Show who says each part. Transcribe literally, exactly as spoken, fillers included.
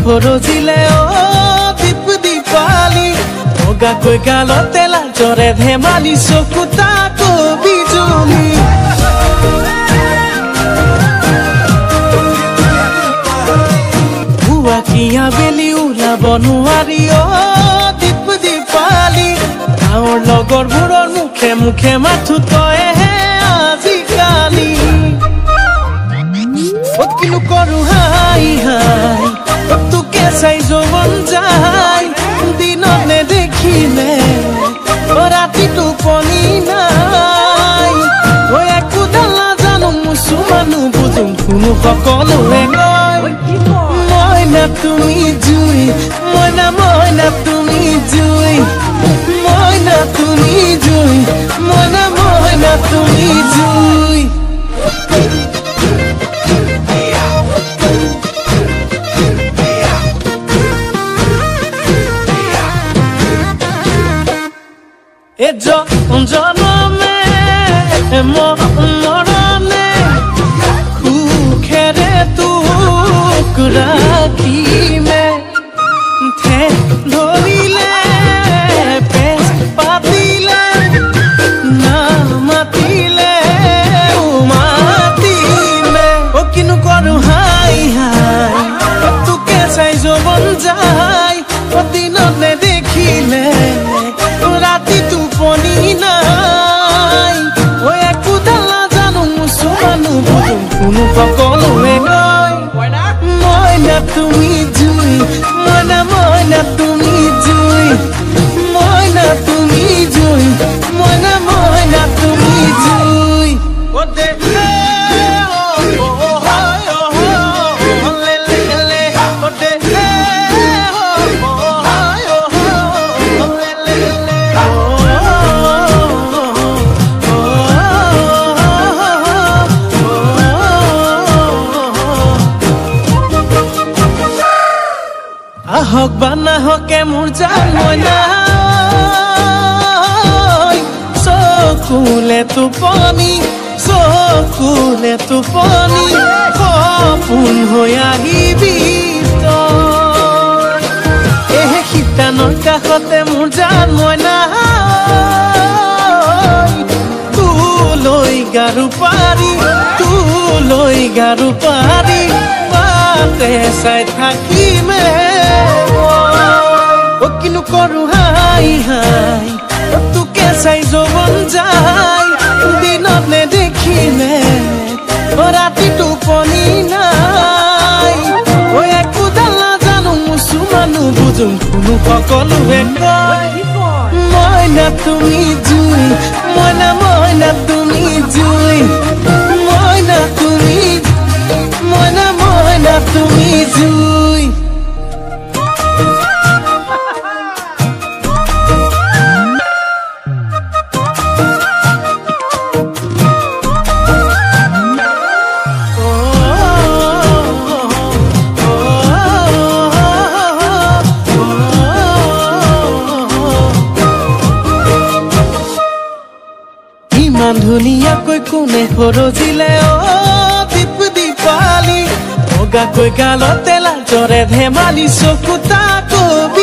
Speaker 1: হৰজিলে অ দীপ দীপালি বগা কৈ গালতে লাজৰে ধেমালি চকুতা বিজুলি বুৱাকিয়া বেলি ওলাব নোৱাৰি অ দীপ দীপালি গাঁৱৰ লগৰবোৰৰ মুখে মুখে মাথো তইহে আজিকালি কিনো কৰো হাই হাই তোকে চাই যৌৱন যায় দিনত নেদেখিলে ৰাতি টোপনি নাই ঐ একোডাল নাজানো মুচু মানুহ বুজোঁ কোনো সকলোৱে কয় মইনা তুমি জুই মইনা মইনা তুমি জুই মইনা তুমি জুই মইনা মইনা তুমি জুই এ জনমে মৰণে সুখেৰে তোক ৰাখিমে ঠে ধৰিলে পেচ পাতিলে নামাতিলে মাতিমে অ কিনো কৰো হাই হাই তোকে চাই যৌৱন যায় দিনত নেদেখিলে ৰাতি টোপনি নাই ঐ একোডাল নাজানো মুচু মানুহ বুজোঁ কোনো সকলোৱে কয় মইনা তুমি জুই মইনা মইনা তুমি জুই মইনা তুমি জুই মইনা মইনা তুমি জুই অ দে হক বা নাহকে মোৰ জান মইনা চকুলে টোপনি চকুলে টোপনি সপোন হৈ আহিবি তই শীতানৰ কাষতে মোৰ জান মইনা তোলৈ গাৰু পাৰি তোলৈ গাৰু পাৰি বাটে চাই থাকিমে কিনো কৰো হাই হাই তোকে চাই যৌৱন যায় দিনত নেদেখিলে ৰাতি টোপনি নাই ঐ একোডাল নাজানো মুচু মানুহ বুজোঁ কোনো সকলোৱে কয় মইনা তুমি জুই মইনা মইনা তুমি জুই মইনা তুমি মইনা মইনা তুমি জুই ধুনীয়াকৈ কোনে হৰজিলে অ দীপ দীপালি বগাকৈ গালতে লাজৰে ধেমালি চকুতা